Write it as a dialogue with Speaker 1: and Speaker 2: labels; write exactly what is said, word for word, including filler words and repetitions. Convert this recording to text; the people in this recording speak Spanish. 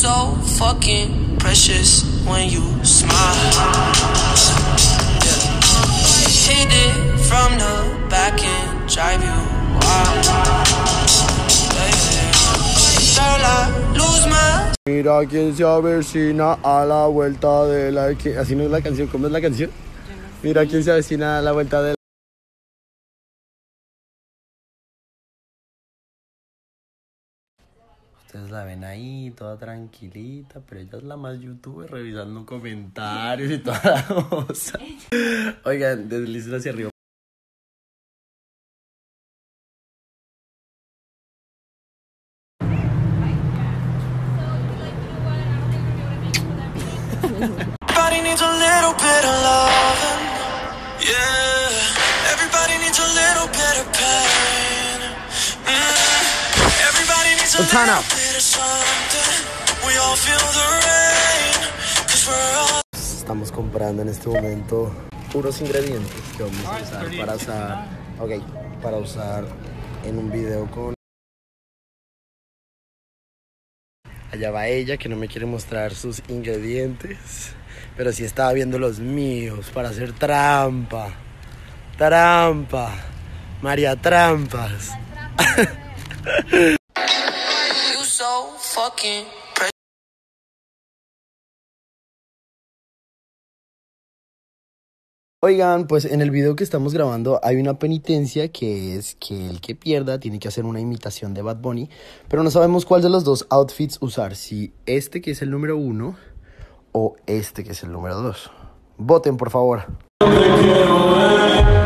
Speaker 1: so fucking precious when you smile. Yeah. Hit it from the back and drive you wild. Yeah, yeah. Girl, I lose my...
Speaker 2: Mira quién se avecina a la vuelta de la esquina. Así no es la canción, ¿cómo es la canción? Mira quién se avecina a la vuelta de la... Ustedes la ven ahí, toda tranquilita, pero ella es la más youtuber revisando comentarios y toda la cosa. Oigan, deslicen hacia arriba.
Speaker 1: Everybody needs a little bit of loving, yeah. Everybody needs a little bit of pain. Mm. Everybody needs a little bit of something. We all feel the rain, 'cause we're all...
Speaker 2: Estamos comprando en este momento puros ingredientes que vamos a usar para usar, okay, para usar en un video con... Allá va ella que no me quiere mostrar sus ingredientes, pero sí estaba viendo los míos para hacer trampa. Trampa. María Trampas.
Speaker 1: You so fucking precious.
Speaker 2: Oigan, pues en el video que estamos grabando hay una penitencia que es que el que pierda tiene que hacer una imitación de Bad Bunny, pero no sabemos cuál de los dos outfits usar, si este que es el número uno o este que es el número dos. Voten, por favor.